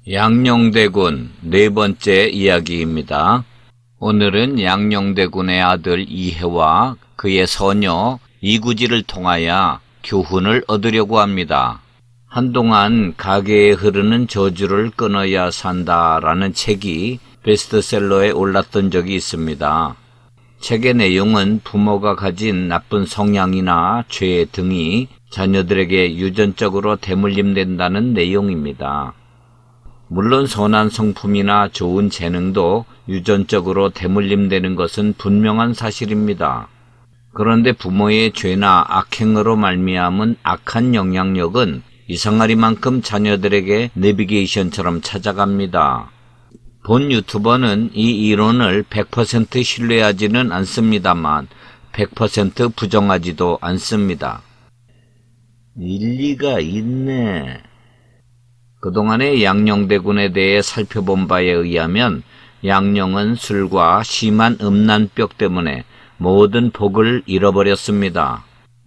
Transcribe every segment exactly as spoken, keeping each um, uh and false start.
양녕대군 네 번째 이야기입니다. 오늘은 양녕대군의 아들 이해와 그의 서녀 이구지를 통하여 교훈을 얻으려고 합니다. 한동안 가게에 흐르는 저주를 끊어야 산다라는 책이 베스트셀러에 올랐던 적이 있습니다. 책의 내용은 부모가 가진 나쁜 성향이나 죄 등이 자녀들에게 유전적으로 대물림된다는 내용입니다. 물론 선한 성품이나 좋은 재능도 유전적으로 대물림되는 것은 분명한 사실입니다. 그런데 부모의 죄나 악행으로 말미암은 악한 영향력은 이상하리만큼 자녀들에게 내비게이션처럼 찾아갑니다. 본 유튜버는 이 이론을 백 퍼센트 신뢰하지는 않습니다만 백 퍼센트 부정하지도 않습니다. 일리가 있네. 그동안의 양녕대군에 대해 살펴본 바에 의하면 양녕은 술과 심한 음란병 때문에 모든 복을 잃어버렸습니다.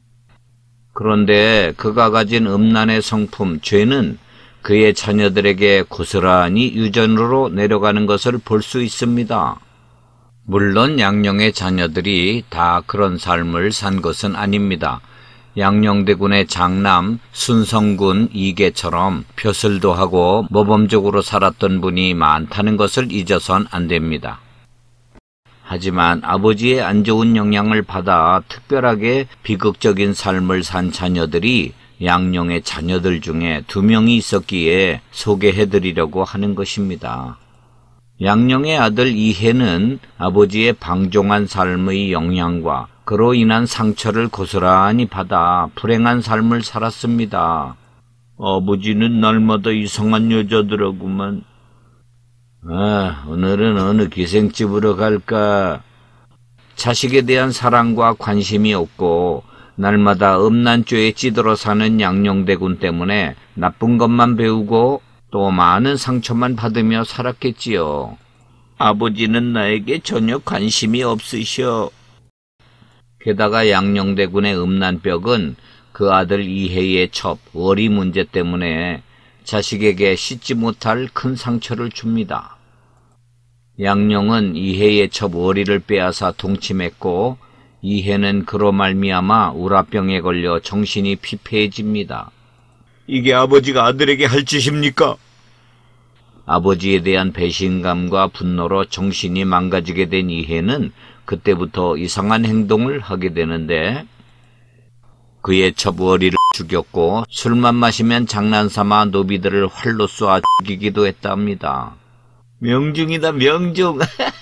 그런데 그가 가진 음란의 성품, 죄는 그의 자녀들에게 고스란히 유전으로 내려가는 것을 볼 수 있습니다. 물론 양녕의 자녀들이 다 그런 삶을 산 것은 아닙니다. 양녕대군의 장남 순성군 이계처럼 벼슬도 하고 모범적으로 살았던 분이 많다는 것을 잊어선 안 됩니다. 하지만 아버지의 안 좋은 영향을 받아 특별하게 비극적인 삶을 산 자녀들이 양녕의 자녀들 중에 두 명이 있었기에 소개해드리려고 하는 것입니다. 양녕의 아들 이해는 아버지의 방종한 삶의 영향과 그로 인한 상처를 고스란히 받아 불행한 삶을 살았습니다. 아버지는 날마다 이상한 여자더라구만. 아, 오늘은 어느 기생집으로 갈까? 자식에 대한 사랑과 관심이 없고 날마다 음란죄에 찌들어 사는 양녕대군 때문에 나쁜 것만 배우고 또 많은 상처만 받으며 살았겠지요. 아버지는 나에게 전혀 관심이 없으셔. 게다가 양녕대군의 음란병은 그 아들 이해의 첩, 월이 문제 때문에 자식에게 씻지 못할 큰 상처를 줍니다. 양녕은 이해의 첩 월이를 빼앗아 동침했고 이해는 그로 말미암아 우라병에 걸려 정신이 피폐해집니다. 이게 아버지가 아들에게 할 짓입니까? 아버지에 대한 배신감과 분노로 정신이 망가지게 된 이해는 그때부터 이상한 행동을 하게 되는데 그의 첩 월이를 죽였고 술만 마시면 장난삼아 노비들을 활로 쏘아 죽이기도 했답니다. 명중이다, 명중.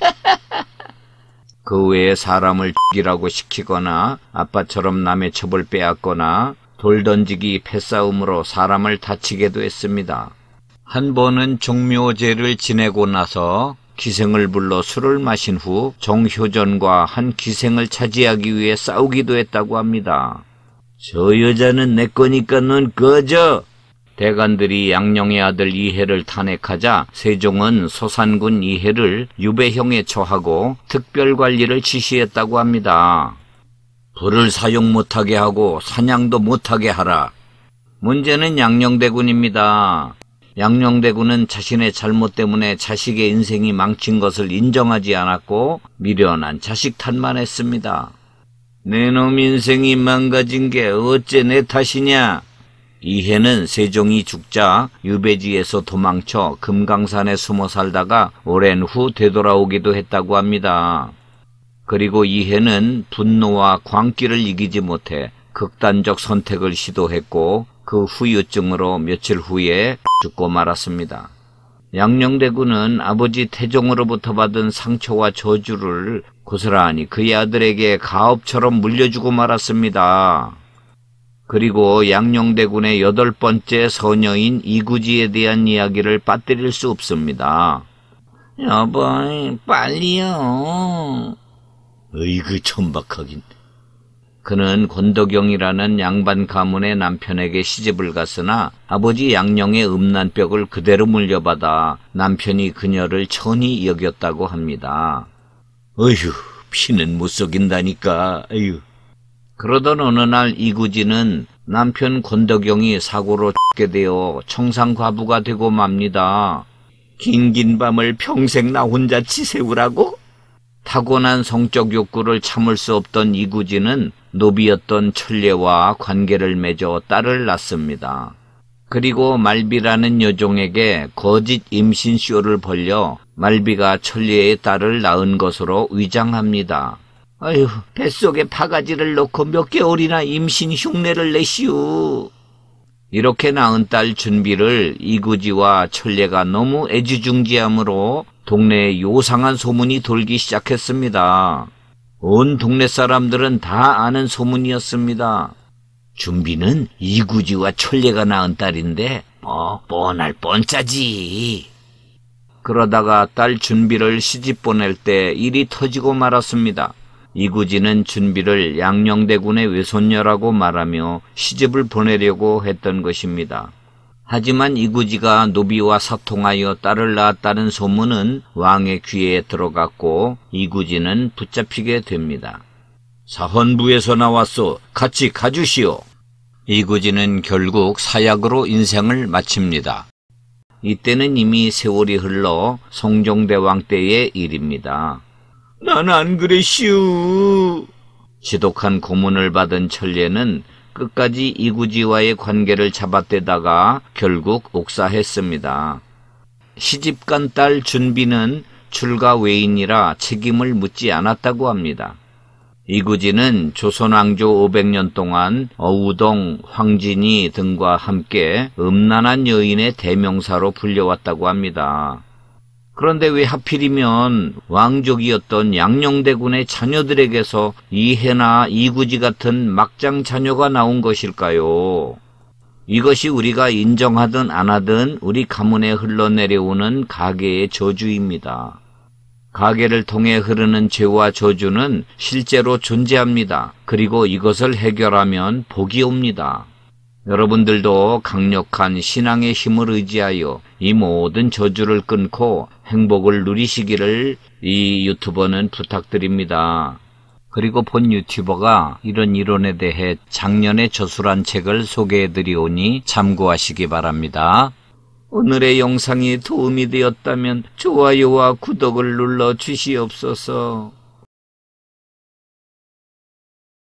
그 외에 사람을 죽이라고 시키거나 아빠처럼 남의 첩을 빼앗거나 돌 던지기, 패싸움으로 사람을 다치게도 했습니다. 한 번은 종묘제를 지내고 나서 기생을 불러 술을 마신 후 정효전과 한 기생을 차지하기 위해 싸우기도 했다고 합니다. 저 여자는 내 거니까 넌 꺼져! 대관들이 양녕의 아들 이해를 탄핵하자 세종은 소산군 이해를 유배형에 처하고 특별관리를 지시했다고 합니다. 불을 사용 못하게 하고 사냥도 못하게 하라. 문제는 양녕대군입니다. 양녕대군은 자신의 잘못 때문에 자식의 인생이 망친 것을 인정하지 않았고 미련한 자식 탓만 했습니다. 내 놈 인생이 망가진 게 어째 내 탓이냐? 이해는 세종이 죽자 유배지에서 도망쳐 금강산에 숨어 살다가 오랜 후 되돌아오기도 했다고 합니다. 그리고 이해는 분노와 광기를 이기지 못해 극단적 선택을 시도했고 그 후유증으로 며칠 후에 죽고 말았습니다. 양녕대군은 아버지 태종으로부터 받은 상처와 저주를 고스란히 그의 아들에게 가업처럼 물려주고 말았습니다. 그리고 양녕대군의 여덟 번째 서녀인 이구지에 대한 이야기를 빠뜨릴 수 없습니다. 여보, 빨리요. 어이구, 천박하긴. 그는 권덕영이라는 양반 가문의 남편에게 시집을 갔으나 아버지 양녕의 음란병을 그대로 물려받아 남편이 그녀를 천히 여겼다고 합니다. 어휴, 피는 못 속인다니까. 어휴. 그러던 어느 날 이구지는 남편 권덕영이 사고로 죽게 되어 청산과부가 되고 맙니다. 긴긴 밤을 평생 나 혼자 지새우라고? 타고난 성적 욕구를 참을 수 없던 이구지는 노비였던 천례와 관계를 맺어 딸을 낳습니다. 그리고 말비라는 여종에게 거짓 임신쇼를 벌려 말비가 천례의 딸을 낳은 것으로 위장합니다. 아휴, 뱃속에 바가지를 넣고 몇 개월이나 임신 흉내를 내시오. 이렇게 낳은 딸 준비를 이구지와 천례가 너무 애지중지하므로 동네에 요상한 소문이 돌기 시작했습니다. 온 동네 사람들은 다 아는 소문이었습니다. 준비는 이구지와 천례가 낳은 딸인데 뭐 뻔할 뻔짜지. 그러다가 딸 준비를 시집 보낼 때 일이 터지고 말았습니다. 이구지는 준비를 양녕대군의 외손녀라고 말하며 시집을 보내려고 했던 것입니다. 하지만 이구지가 노비와 사통하여 딸을 낳았다는 소문은 왕의 귀에 들어갔고 이구지는 붙잡히게 됩니다. 사헌부에서 나왔소. 같이 가주시오. 이구지는 결국 사약으로 인생을 마칩니다. 이때는 이미 세월이 흘러 성종대왕 때의 일입니다. 난 안 그랬슈. 지독한 고문을 받은 천례는 끝까지 이구지와의 관계를 잡아떼다가 결국 옥사했습니다. 시집간 딸 준비는 출가 외인이라 책임을 묻지 않았다고 합니다. 이구지는 조선왕조 오백 년 동안 어우동, 황진이 등과 함께 음란한 여인의 대명사로 불려왔다고 합니다. 그런데 왜 하필이면 왕족이었던 양녕대군의 자녀들에게서 이해나 이구지 같은 막장 자녀가 나온 것일까요? 이것이 우리가 인정하든 안 하든 우리 가문에 흘러내려오는 가계의 저주입니다. 가계를 통해 흐르는 죄와 저주는 실제로 존재합니다. 그리고 이것을 해결하면 복이 옵니다. 여러분들도 강력한 신앙의 힘을 의지하여 이 모든 저주를 끊고 행복을 누리시기를 이 유튜버는 부탁드립니다. 그리고 본 유튜버가 이런 이론에 대해 작년에 저술한 책을 소개해드리오니 참고하시기 바랍니다. 오늘의 영상이 도움이 되었다면 좋아요와 구독을 눌러 주시옵소서.